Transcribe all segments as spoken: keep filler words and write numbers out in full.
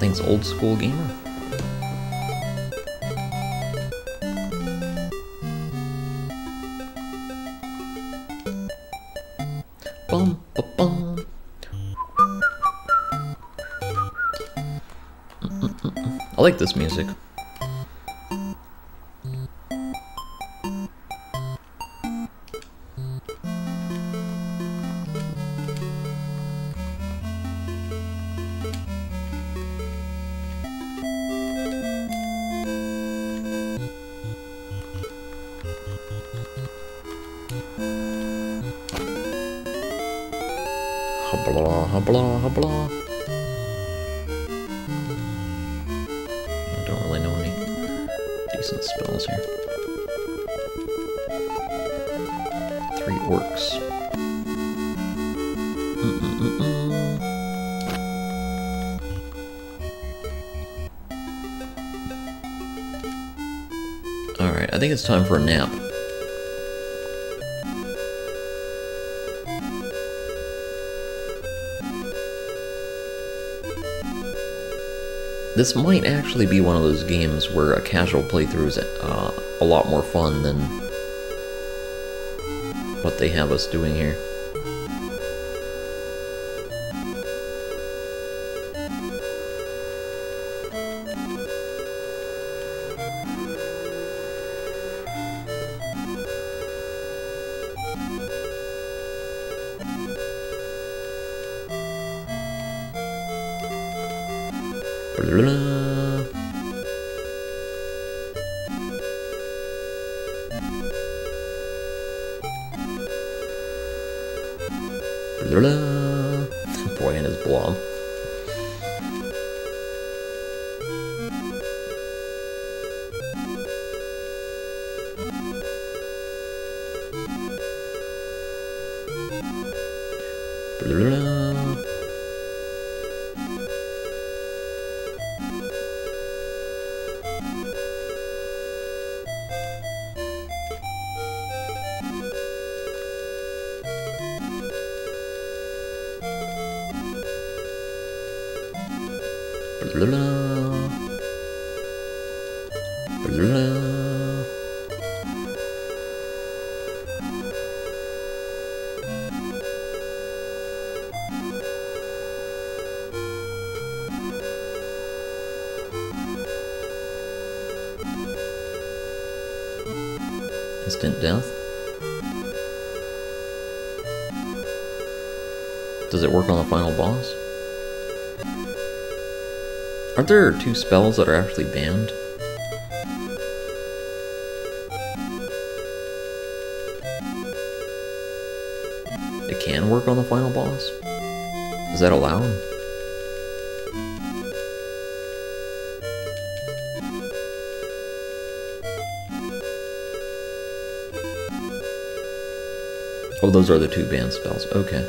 Thanks, old school gamer. Bum, ba, bum. Mm -mm -mm -mm. I like this music. Habla, habla, habla. I don't really know any decent spells here. Three orcs. Mm-mm-mm-mm. Alright, I think it's time for a nap. This might actually be one of those games where a casual playthrough is uh, a lot more fun than what they have us doing here. Boy and his blob. Instant death? Does it work on the final boss? Aren't there two spells that are actually banned? It can work on the final boss? Is that allowed? Oh, those are the two banned spells. Okay.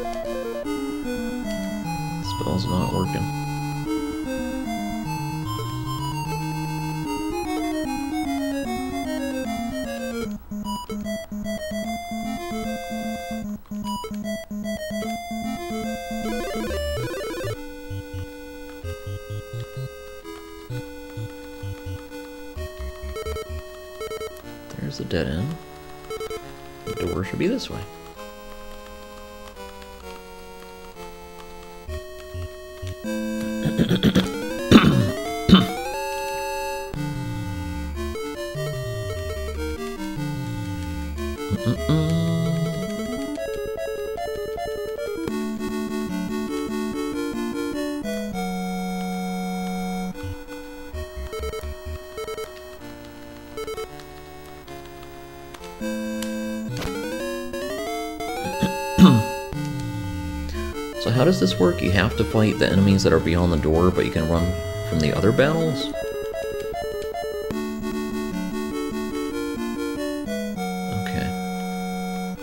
Spell's not working. There's a dead end. The door should be this way. So how does this work? You have to fight the enemies that are beyond the door, but you can run from the other battles? Okay.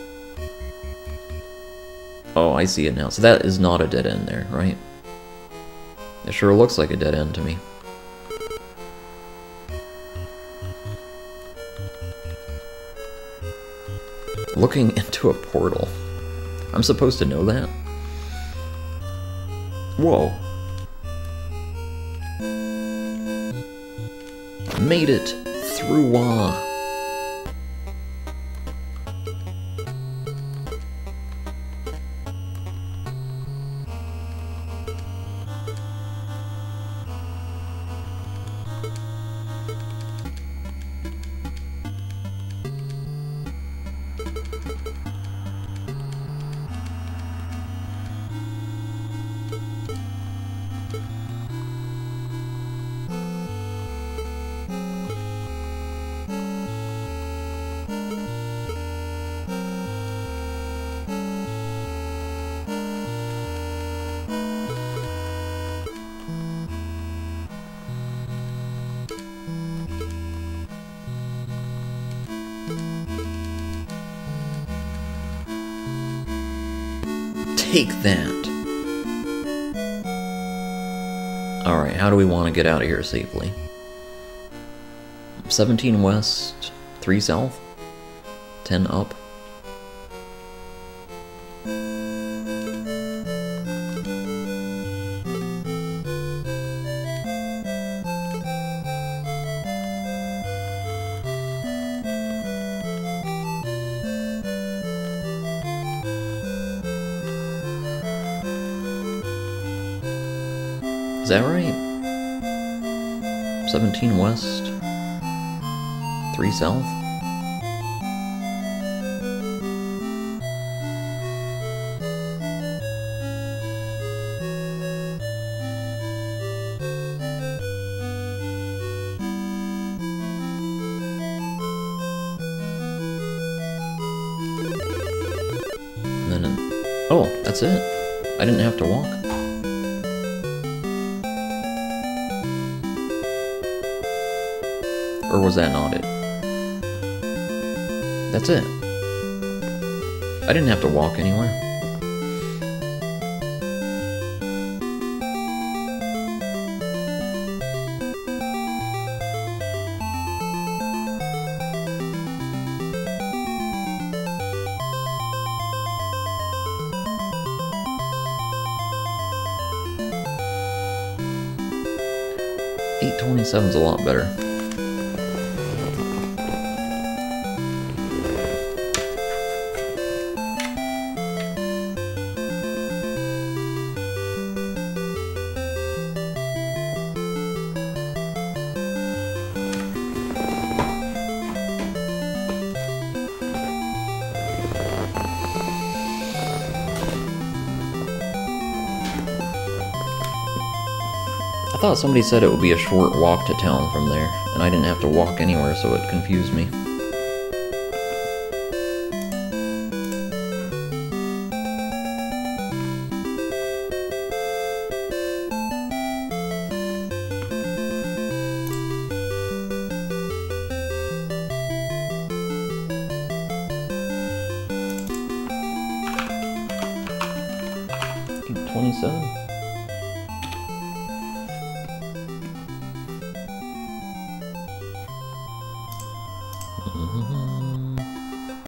Oh, I see it now. So that is not a dead end there, right? It sure looks like a dead end to me. Looking into a portal. I'm supposed to know that? Whoa. Made it through Y Y Y. Take that. Alright, how do we want to get out of here safely? seventeen west, three south, ten up. Is that right? seventeen west, three south? And then, oh, that's it. I didn't have to walk. Or was that not it? That's it. I didn't have to walk anywhere. eight twenty-seven's a lot better. I thought somebody said it would be a short walk to town from there, and I didn't have to walk anywhere, so it confused me. twenty-seven? Mm-hmm.